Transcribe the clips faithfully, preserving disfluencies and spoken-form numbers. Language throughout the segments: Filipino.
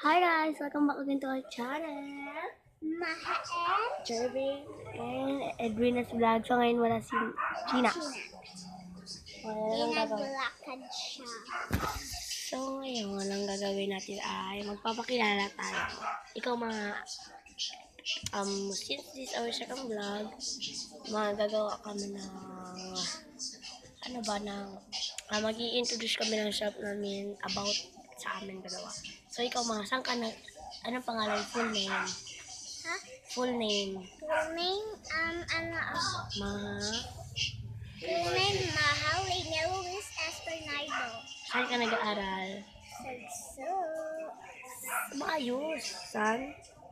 Hi guys, welcome back again to our channel. Maha and Jervin and Edwina's vlog. So ngayon wala si Gina. Wala lang gagawin. Inaglakad siya. So ngayon, ang gagawin natin ay magpapakilala tayo. Ikaw mga, um, since this is our second vlog, magagawa kami ng, ano ba, ng, uh, mag-i-introduce kami ng shop namin about sa amin dalawa. So ikaw mga, saan ka na, anong pangalan, full name? Ha? Full name. Full name, um, ano ako? Maha. Full name, Maha Lena Luis Espernardo. Saan ka nag-aaral? Sagso. Maayos. Saan?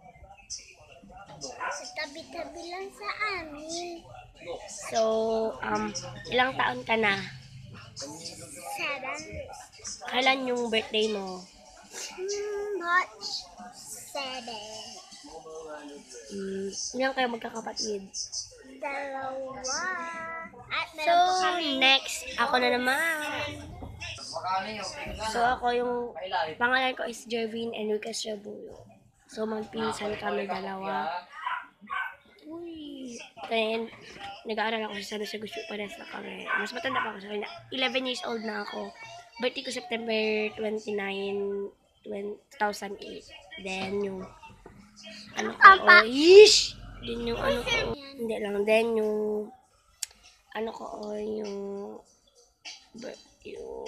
Sa tabi-tabi lang sa amin. So, um, ilang taon ka na? Seven. Kailan yung birthday mo? Hmm, March seven. Hmm, ilang kayo magkakapatid? Dalawa. At So, meron pa kami. next, ako na naman. So, ako yung, pangalan ko is Jervin Enriquez Rabuyo. So, magpinsan kami dalawa. Uy. Then, nag-aaral ako sa San Jose Gusto, pares na kami. Mas matanda pa ako sa kanya. eleven years old na ako. Birthday ko September twenty-ninth, two thousand eight. Then, yung, ano ko, oh, ish! Then, yung, ano ko, hindi lang. Then, yung, ano ko, oh, yung, yung,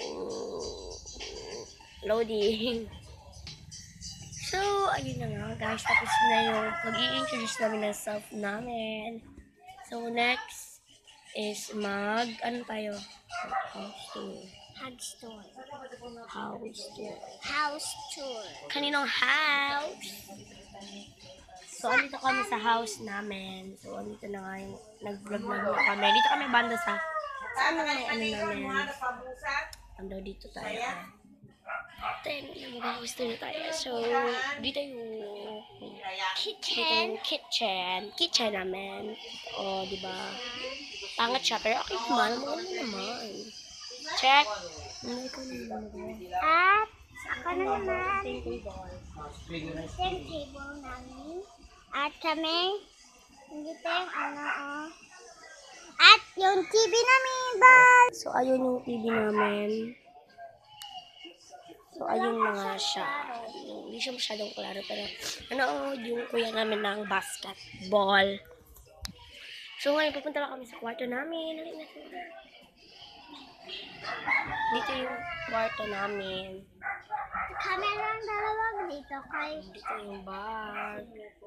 loading. So, ayun na nga, guys. Tapos na yung pag-i-introduce namin ng self namin. So, next is mag, ano tayo? House tour. House tour. House tour. House tour. Kaninong house? So, andito kami sa house namin. So, andito na nga yung nag-vlog na kami. Dito kami banda sa, sa ano may ano namin. Ando dito tayo. Then, mag-gusto na tayo. So, dito yung Kitchen. Dito yung kitchen. Kitchen namin. O, di ba? Pangat siya. Pero okay naman. Maganda naman. Check. Ano ko na At ako na naman. table. Ito yung table namin. At kami, dito yung ano, oh. At yung T V namin, bye! So, ayun yung T V namin. So, ayun na nga siya. Hindi siya masyadong klaro. Pero, ano, yung kuya namin ng basketball. So, ngayon, pupunta lang kami sa kwarto namin. Dito yung kwarto namin. Kami lang dalawang dito kay Dito yung bag.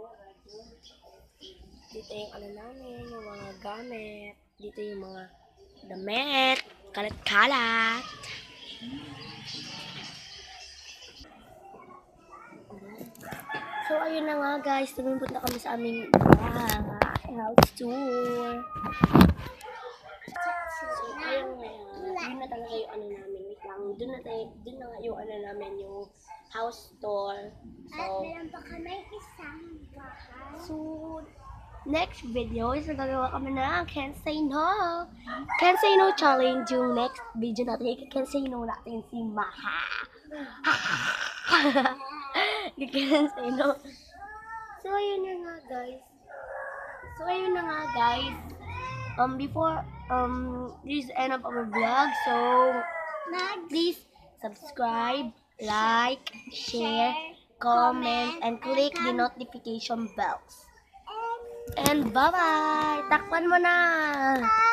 Dito yung ano namin, yung mga gamit. Dito yung mga damit. Kalat-kalat. So, ayun na nga guys. Tumunta kami sa aming bahay. House tour. So, ayun nga. Yun na talaga yung ano namin. Wait lang. Doon na, tayo, doon na nga yung ano namin, yung house tour. at So, meron pa kami isang bahay. so next video is nagagawa kami ng Can't Say No. Can't Say No challenge yung next video natin. Can't Say No natin si Maha. Can't Say No. So, ayun na nga guys. So, ayun na nga guys. Um, before, um, this is the end of our vlog. So, Mag please subscribe, like, share, comment, and click the notification bells. And bye-bye! Takpan mo na!